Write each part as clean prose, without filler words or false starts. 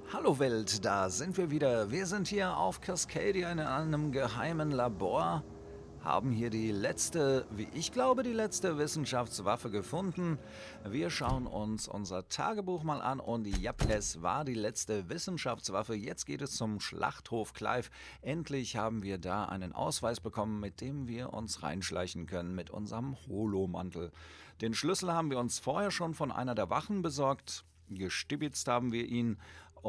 Hallo Welt, da sind wir wieder. Wir sind hier auf Cascadia in einem geheimen Labor, haben hier die letzte, wie ich glaube, die letzte Wissenschaftswaffe gefunden. Wir schauen uns unser Tagebuch mal an und ja, es war die letzte Wissenschaftswaffe. Jetzt geht es zum Schlachthof Clive. Endlich haben wir da einen Ausweis bekommen, mit dem wir uns reinschleichen können mit unserem Holomantel. Den Schlüssel haben wir uns vorher schon von einer der Wachen besorgt. Gestibitzt haben wir ihn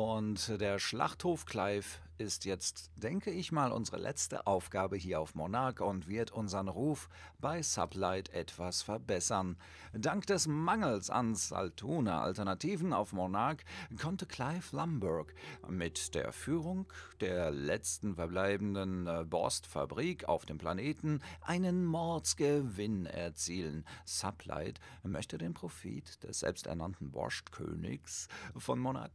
und der Schlachthof Clive ist jetzt, denke ich mal, unsere letzte Aufgabe hier auf Monarch und wird unseren Ruf bei Sublight etwas verbessern. Dank des Mangels an Saltuna-Alternativen auf Monarch konnte Clive Lumberg mit der Führung der letzten verbleibenden Borstfabrik auf dem Planeten einen Mordsgewinn erzielen. Sublight möchte den Profit des selbsternannten Borstkönigs von Monarch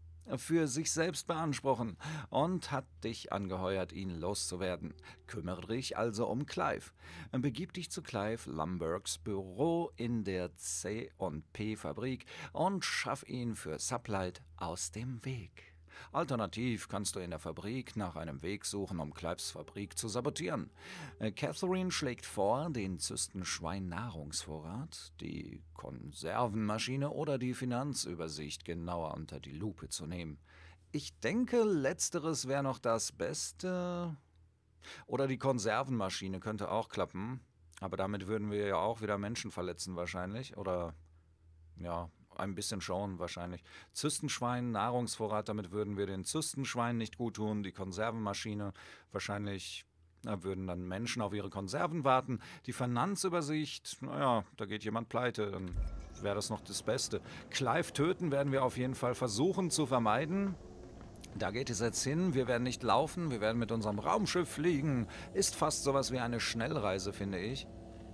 für sich selbst beanspruchen und hat dich angeheuert, ihn loszuwerden. Kümmere dich also um Clive. Begib dich zu Clive Lumbergs Büro in der C&P-Fabrik und schaff ihn für Sublight aus dem Weg. Alternativ kannst du in der Fabrik nach einem Weg suchen, um Clives Fabrik zu sabotieren. Catherine schlägt vor, den Zystenschwein-Nahrungsvorrat, die Konservenmaschine oder die Finanzübersicht genauer unter die Lupe zu nehmen. Ich denke, letzteres wäre noch das Beste. Oder die Konservenmaschine könnte auch klappen. Aber damit würden wir ja auch wieder Menschen verletzen wahrscheinlich. Oder ja, ein bisschen schon wahrscheinlich. Zystenschwein, Nahrungsvorrat, damit würden wir den Zystenschweinen nicht gut tun. Die Konservenmaschine wahrscheinlich würden dann Menschen auf ihre Konserven warten. Die Finanzübersicht, naja, da geht jemand pleite, dann wäre das noch das Beste. Clive töten werden wir auf jeden Fall versuchen zu vermeiden. Da geht es jetzt hin. Wir werden nicht laufen, wir werden mit unserem Raumschiff fliegen. Ist fast sowas wie eine Schnellreise, finde ich.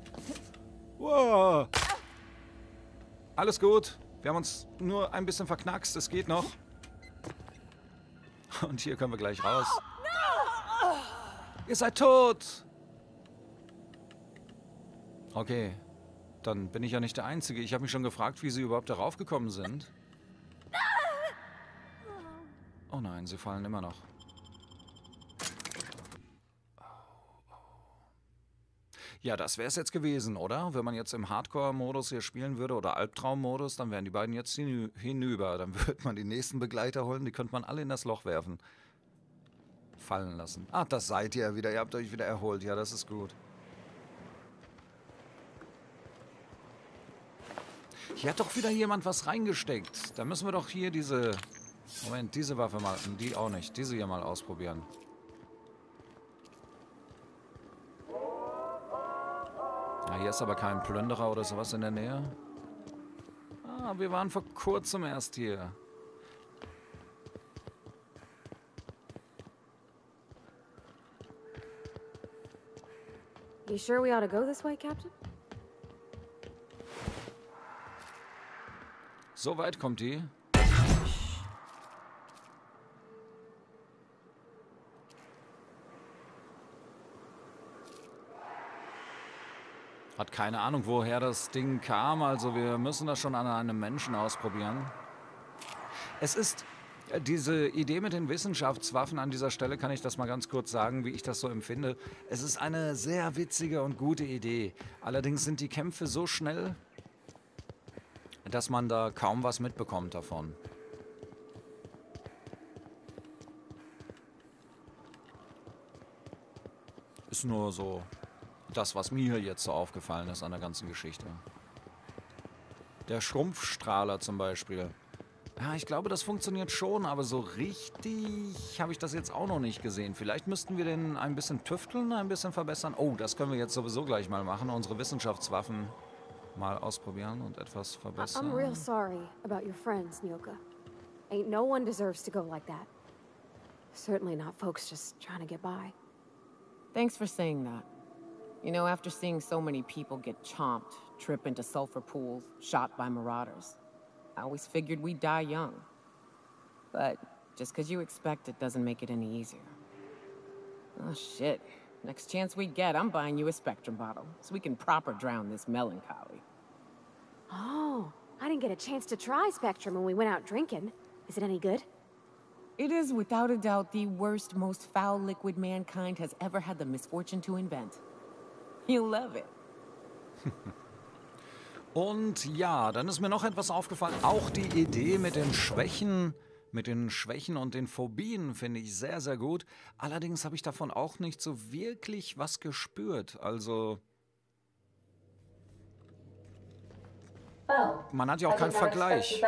Wow. Alles gut. Wir haben uns nur ein bisschen verknackst, es geht noch. Und hier können wir gleich raus. Ihr seid tot! Okay, dann bin ich ja nicht der Einzige. Ich habe mich schon gefragt, wie sie überhaupt darauf gekommen sind. Oh nein, sie fallen immer noch. Ja, das wäre es jetzt gewesen, oder? Wenn man jetzt im Hardcore-Modus hier spielen würde oder Albtraum-Modus, dann wären die beiden jetzt hinüber. Dann würde man die nächsten Begleiter holen, die könnte man alle in das Loch werfen. Fallen lassen. Ah, das seid ihr wieder. Ihr habt euch wieder erholt. Ja, das ist gut. Hier hat doch wieder jemand was reingesteckt. Da müssen wir doch hier diese... Moment, diese Waffe mal... Die auch nicht. Diese hier mal ausprobieren. Ja, hier ist aber kein Plünderer oder sowas in der Nähe. Ah, wir waren vor kurzem erst hier. You sure we ought to go this way, Captain? So weit kommt die. Hat keine Ahnung, woher das Ding kam. Also wir müssen das schon an einem Menschen ausprobieren. Es ist diese Idee mit den Wissenschaftswaffen, an dieser Stelle kann ich das mal ganz kurz sagen, wie ich das so empfinde. Es ist eine sehr witzige und gute Idee. Allerdings sind die Kämpfe so schnell, dass man da kaum was mitbekommt davon. Ist nur so das, was mir jetzt so aufgefallen ist an der ganzen Geschichte. Der Schrumpfstrahler zum Beispiel. Ja, ich glaube, das funktioniert schon, aber so richtig habe ich das jetzt auch noch nicht gesehen. Vielleicht müssten wir den ein bisschen tüfteln, ein bisschen verbessern. Oh, das können wir jetzt sowieso gleich mal machen. Unsere Wissenschaftswaffen mal ausprobieren und etwas verbessern. I'm real sorry about your friends, Nyoka. Ain't no one deserves to go like that. Certainly not folks just trying to get by. Thanks for saying that. You know, after seeing so many people get chomped, trip into sulfur pools, shot by marauders, I always figured we'd die young. But just because you expect it doesn't make it any easier. Oh, shit. Next chance we get, I'm buying you a Spectrum bottle, so we can proper drown this melancholy. Oh, I didn't get a chance to try Spectrum when we went out drinking. Is it any good? It is without a doubt the worst, most foul liquid mankind has ever had the misfortune to invent. You'll love it. Und ja, dann ist mir noch etwas aufgefallen. Auch die Idee mit den Schwächen und den Phobien finde ich sehr, sehr gut. Allerdings habe ich davon auch nicht so wirklich was gespürt. Also, man hat ja auch keinen Vergleich.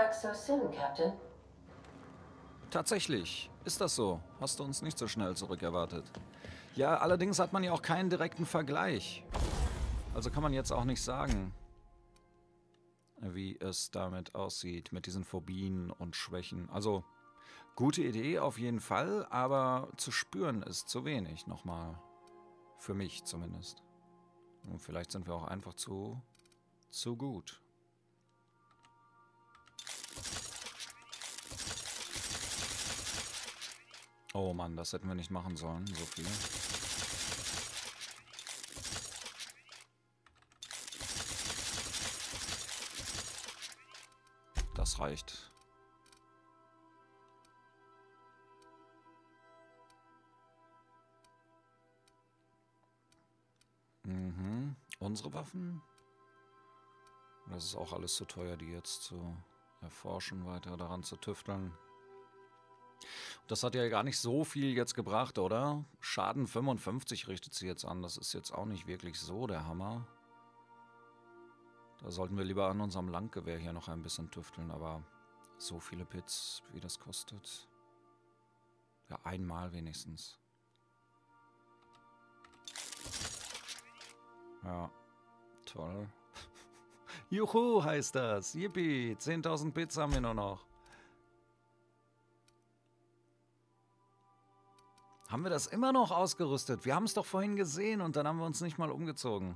Tatsächlich, ist das so? Hast du uns nicht so schnell zurückerwartet? Ja, allerdings hat man ja auch keinen direkten Vergleich. Also kann man jetzt auch nicht sagen, wie es damit aussieht, mit diesen Phobien und Schwächen. Also, gute Idee auf jeden Fall, aber zu spüren ist zu wenig, nochmal. Für mich zumindest. Und vielleicht sind wir auch einfach zu gut. Oh Mann, das hätten wir nicht machen sollen, so viel. Das reicht. Unsere Waffen? Das ist auch alles zu teuer, die jetzt zu erforschen, weiter daran zu tüfteln. Das hat ja gar nicht so viel jetzt gebracht, oder? Schaden 55 richtet sie jetzt an. Das ist jetzt auch nicht wirklich so der Hammer. Da sollten wir lieber an unserem Langgewehr hier noch ein bisschen tüfteln, aber so viele Bits, wie das kostet. Ja, einmal wenigstens. Ja, toll. Juhu heißt das. Yippie, 10.000 Bits haben wir nur noch. Haben wir das immer noch ausgerüstet? Wir haben es doch vorhin gesehen und dann haben wir uns nicht mal umgezogen.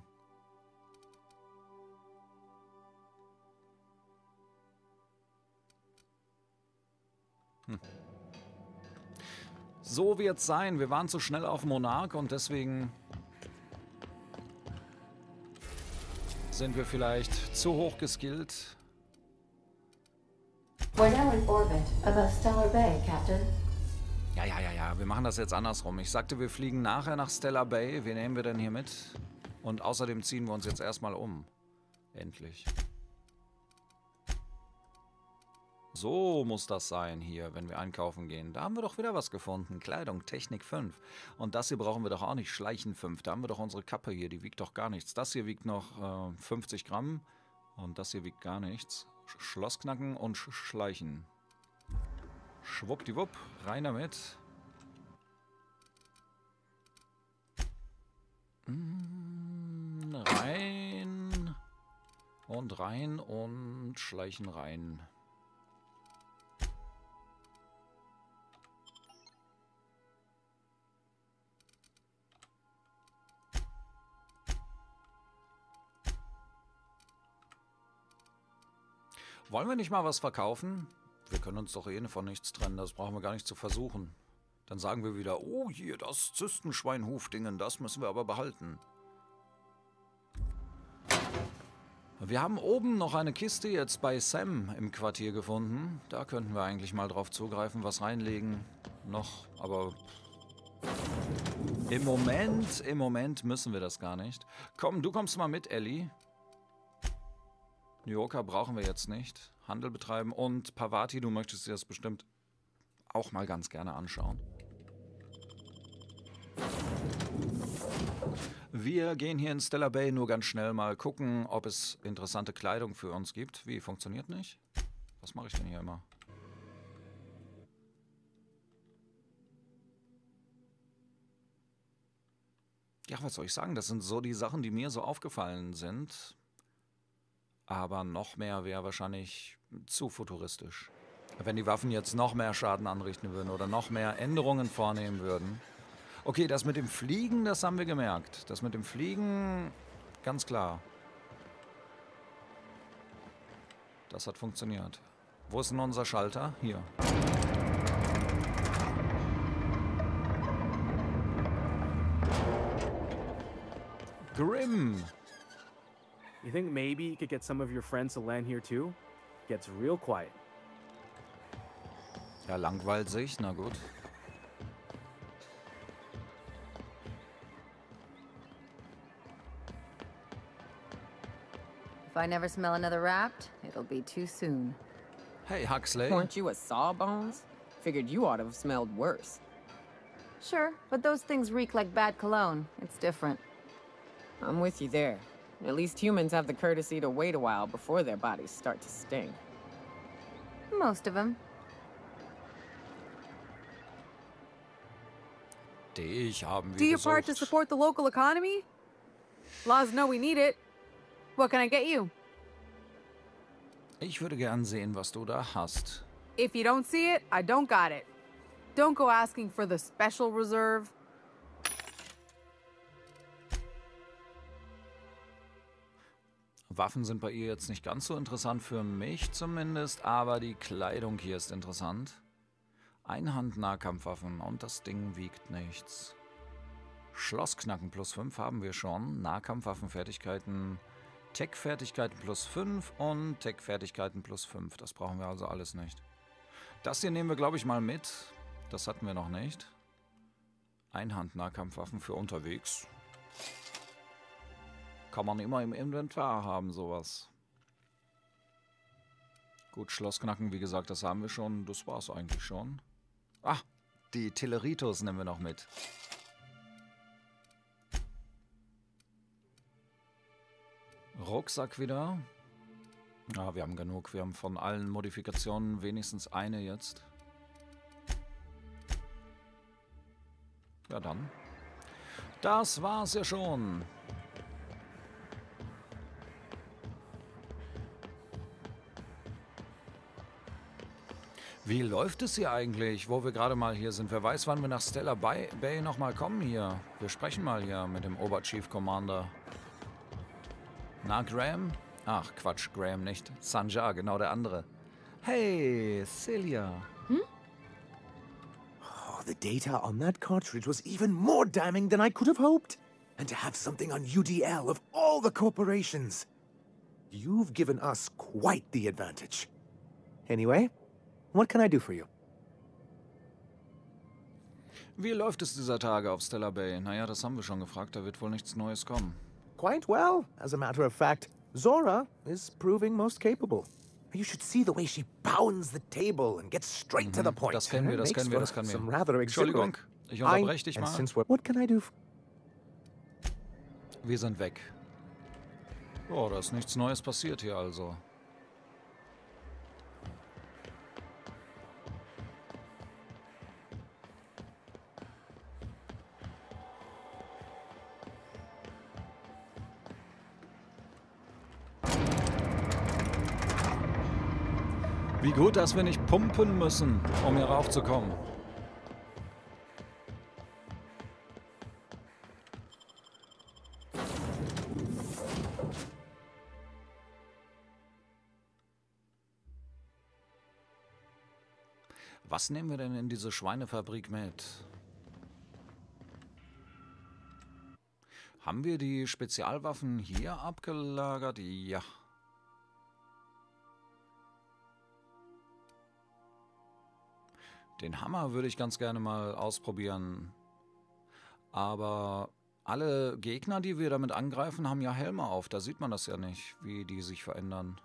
So wird's sein. Wir waren zu schnell auf Monarch und deswegen sind wir vielleicht zu hoch geskillt. We're now in orbit above Stellar Bay, Captain. Ja. Wir machen das jetzt andersrum. Ich sagte, wir fliegen nachher nach Stellar Bay. Wen nehmen wir denn hier mit? Und außerdem ziehen wir uns jetzt erstmal um. Endlich. So muss das sein hier, wenn wir einkaufen gehen. Da haben wir doch wieder was gefunden. Kleidung, Technik 5. Und das hier brauchen wir doch auch nicht. Schleichen 5. Da haben wir doch unsere Kappe hier. Die wiegt doch gar nichts. Das hier wiegt noch 50 Gramm. Und das hier wiegt gar nichts. Schloss knacken und schleichen. Schwuppdiwupp. Rein damit. Rein. Und rein und schleichen rein. Wollen wir nicht mal was verkaufen? Wir können uns doch eh von nichts trennen, das brauchen wir gar nicht zu versuchen. Dann sagen wir wieder, oh hier, das Zystenschweinhufdingen, das müssen wir aber behalten. Wir haben oben noch eine Kiste jetzt bei Sam im Quartier gefunden. Da könnten wir eigentlich mal drauf zugreifen, was reinlegen. Noch, aber im Moment müssen wir das gar nicht. Komm, du kommst mal mit, Ellie. Nyoka brauchen wir jetzt nicht. Handel betreiben und Parvati, du möchtest dir das bestimmt auch mal ganz gerne anschauen. Wir gehen hier in Stellar Bay nur ganz schnell mal gucken, ob es interessante Kleidung für uns gibt. Wie, funktioniert nicht? Was mache ich denn hier immer? Ja, was soll ich sagen? Das sind so die Sachen, die mir so aufgefallen sind. Aber noch mehr wäre wahrscheinlich zu futuristisch. Wenn die Waffen jetzt noch mehr Schaden anrichten würden oder noch mehr Änderungen vornehmen würden. Okay, das mit dem Fliegen, das haben wir gemerkt. Das mit dem Fliegen, ganz klar. Das hat funktioniert. Wo ist denn unser Schalter? Hier. Grim. You think maybe you could get some of your friends to land here too? Gets real quiet. Ja, langweilt sich, na gut. If I never smell another Wrapped, it'll be too soon. Hey, Huxley. Weren't you a Sawbones? Figured you ought to have smelled worse. Sure, but those things reek like bad cologne. It's different. I'm with you there. At least humans have the courtesy to wait a while before their bodies start to stink. Most of them. Dich haben wir Do your part to gesucht. support the local economy? Laws know we need it. What can I get you? Ich würde gern sehen, was du da hast. If you don't see it, I don't got it. Don't go asking for the special reserve. Waffen sind bei ihr jetzt nicht ganz so interessant, für mich zumindest, aber die Kleidung hier ist interessant. Einhand-Nahkampfwaffen und das Ding wiegt nichts. Schlossknacken +5 haben wir schon. Nahkampfwaffenfertigkeiten, Tech-Fertigkeiten +5 und Tech-Fertigkeiten +5. Das brauchen wir also alles nicht. Das hier nehmen wir, glaube ich, mal mit. Das hatten wir noch nicht. Einhand-Nahkampfwaffen für unterwegs. Kann man immer im Inventar haben, sowas. Gut, Schlossknacken, wie gesagt, das haben wir schon. Das war's eigentlich schon. Ah, die Telleritos nehmen wir noch mit. Rucksack wieder. Ah, wir haben genug. Wir haben von allen Modifikationen wenigstens eine jetzt. Ja dann. Das war's ja schon. Wie läuft es hier eigentlich, wo wir gerade mal hier sind? Wer weiß, wann wir nach Stellar Bay nochmal kommen hier. Wir sprechen mal hier mit dem Oberchief Commander. Na, Graham? Ach, Quatsch, Graham nicht. Sanjar, genau der andere. Hey, Celia. Oh, the data on that cartridge was even more damning than I could have hoped. And to have something on UDL of all the corporations. You've given us quite the advantage. Anyway, what can I do for you? Wie läuft es dieser Tage auf Stellar Bay? Naja, das haben wir schon gefragt, da wird wohl nichts Neues kommen. Quite well. As a matter of fact, Zora is proving most capable. You should see the way she pounds the table and gets straight to the point. Das kennen wir, das Makes kennen wir, for das kennen some wir. rather Entschuldigung, exhilarant. ich unterbreche dich And mal. since what can I do? Wir sind weg. Oh, da ist nichts Neues passiert hier also. Wie gut, dass wir nicht pumpen müssen, um hier raufzukommen. Was nehmen wir denn in diese Schweinefabrik mit? Haben wir die Spezialwaffen hier abgelagert? Ja. Den Hammer würde ich ganz gerne mal ausprobieren. Aber alle Gegner, die wir damit angreifen, haben ja Helme auf. Da sieht man das ja nicht, wie die sich verändern.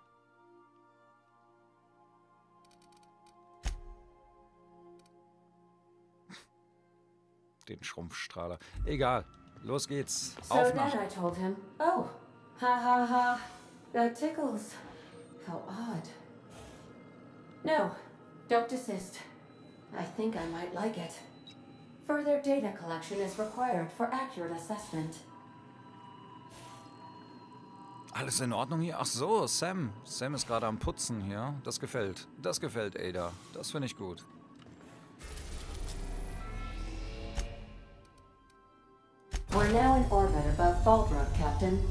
Den Schrumpfstrahler. Egal. Los geht's. So Auf then nach. I told him, oh, ha ha ha, that tickles. How odd. No, don't desist. I think I might like it. Further data collection is required for accurate assessment. Alles in Ordnung hier? Ach so, Sam. Sam ist gerade am Putzen hier. Das gefällt. Das gefällt Ada. Das finde ich gut. We're now in orbit above Fallbrook, Captain.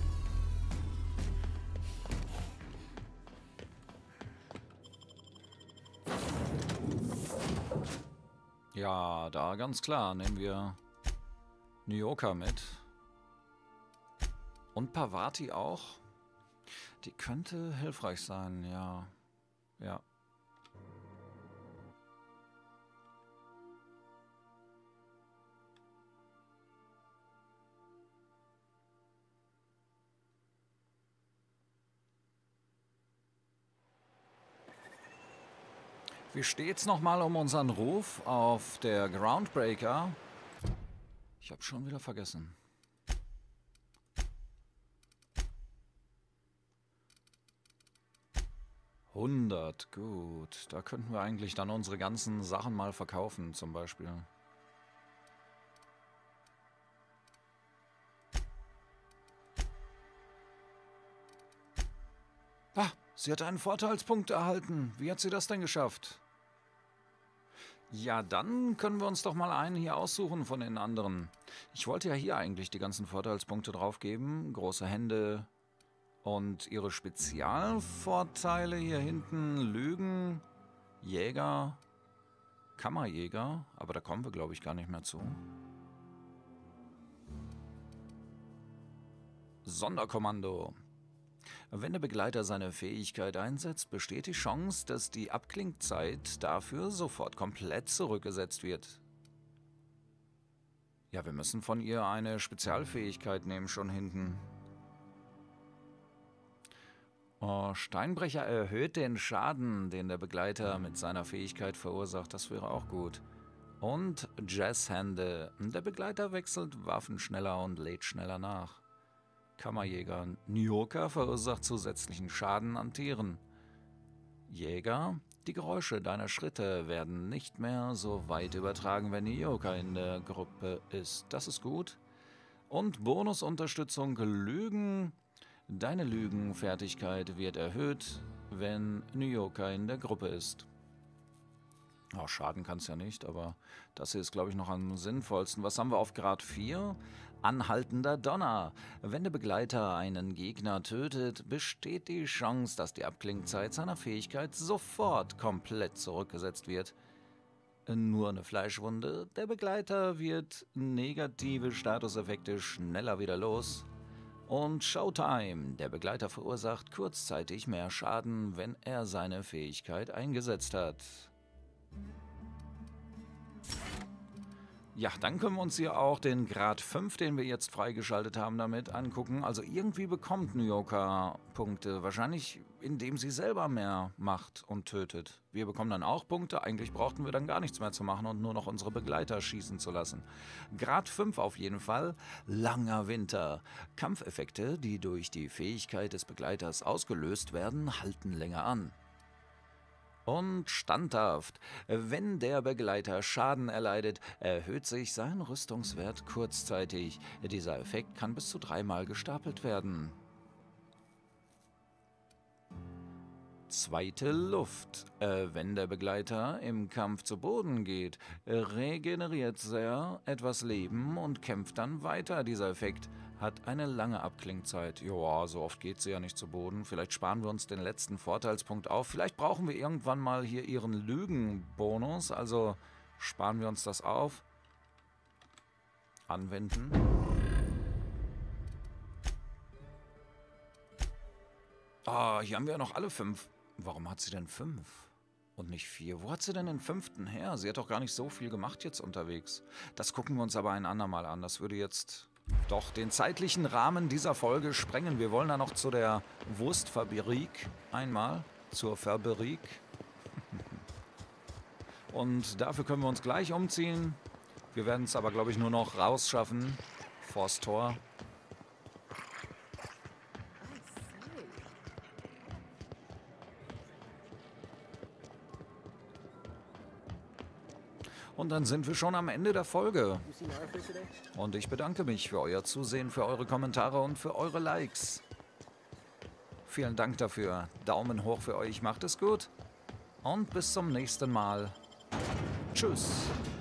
Ja, da ganz klar nehmen wir Nyoka mit. Und Parvati auch. Die könnte hilfreich sein, ja. Ja. Wie steht's nochmal um unseren Ruf auf der Groundbreaker? Ich habe schon wieder vergessen. $100, gut. Da könnten wir eigentlich dann unsere ganzen Sachen mal verkaufen, zum Beispiel. Ah, sie hat einen Vorteilspunkt erhalten. Wie hat sie das denn geschafft? Ja, dann können wir uns doch mal einen hier aussuchen von den anderen. Ich wollte ja hier eigentlich die ganzen Vorteilspunkte draufgeben. Große Hände und ihre Spezialvorteile hier hinten. Lügen, Jäger, Kammerjäger. Aber da kommen wir, glaube ich, gar nicht mehr zu. Sonderkommando. Wenn der Begleiter seine Fähigkeit einsetzt, besteht die Chance, dass die Abklingzeit dafür sofort komplett zurückgesetzt wird. Ja, wir müssen von ihr eine Spezialfähigkeit nehmen, schon hinten. Oh, Steinbrecher erhöht den Schaden, den der Begleiter mit seiner Fähigkeit verursacht. Das wäre auch gut. Und Jazzhände. Der Begleiter wechselt Waffen schneller und lädt schneller nach. Kammerjäger. Nyoka verursacht zusätzlichen Schaden an Tieren. Jäger. Die Geräusche deiner Schritte werden nicht mehr so weit übertragen, wenn Nyoka in der Gruppe ist. Das ist gut. Und Bonusunterstützung Lügen. Deine Lügenfertigkeit wird erhöht, wenn Nyoka in der Gruppe ist. Oh, Schaden kann es ja nicht, aber das hier ist, glaube ich, noch am sinnvollsten. Was haben wir auf Grad 4? Anhaltender Donner. Wenn der Begleiter einen Gegner tötet, besteht die Chance, dass die Abklingzeit seiner Fähigkeit sofort komplett zurückgesetzt wird. Nur eine Fleischwunde. Der Begleiter wird negative Statuseffekte schneller wieder los. Und Showtime. Der Begleiter verursacht kurzzeitig mehr Schaden, wenn er seine Fähigkeit eingesetzt hat. Ja, dann können wir uns hier auch den Grad 5, den wir jetzt freigeschaltet haben, damit angucken. Also irgendwie bekommt Nyoka Punkte. Wahrscheinlich, indem sie selber mehr macht und tötet. Wir bekommen dann auch Punkte. Eigentlich brauchten wir dann gar nichts mehr zu machen und nur noch unsere Begleiter schießen zu lassen. Grad 5 auf jeden Fall. Langer Winter. Kampfeffekte, die durch die Fähigkeit des Begleiters ausgelöst werden, halten länger an. Und standhaft. Wenn der Begleiter Schaden erleidet, erhöht sich sein Rüstungswert kurzzeitig. Dieser Effekt kann bis zu 3-mal gestapelt werden. Zweite Luft. Wenn der Begleiter im Kampf zu Boden geht, regeneriert er etwas Leben und kämpft dann weiter. Dieser Effekt hat eine lange Abklingzeit. Joa, so oft geht sie ja nicht zu Boden. Vielleicht sparen wir uns den letzten Vorteilspunkt auf. Vielleicht brauchen wir irgendwann mal hier ihren Lügenbonus. Also sparen wir uns das auf. Anwenden. Ah, hier haben wir ja noch alle 5. Warum hat sie denn 5? Und nicht 4? Wo hat sie denn den 5. her? Sie hat doch gar nicht so viel gemacht jetzt unterwegs. Das gucken wir uns aber ein andermal an. Das würde jetzt doch den zeitlichen Rahmen dieser Folge sprengen. Wir wollen da noch zu der Wurstfabrik einmal. Zur Fabrik. Und dafür können wir uns gleich umziehen. Wir werden es aber, glaube ich, nur noch rausschaffen. Vors Tor. Und dann sind wir schon am Ende der Folge. Und ich bedanke mich für euer Zusehen, für eure Kommentare und für eure Likes. Vielen Dank dafür. Daumen hoch für euch, macht es gut. Und bis zum nächsten Mal. Tschüss.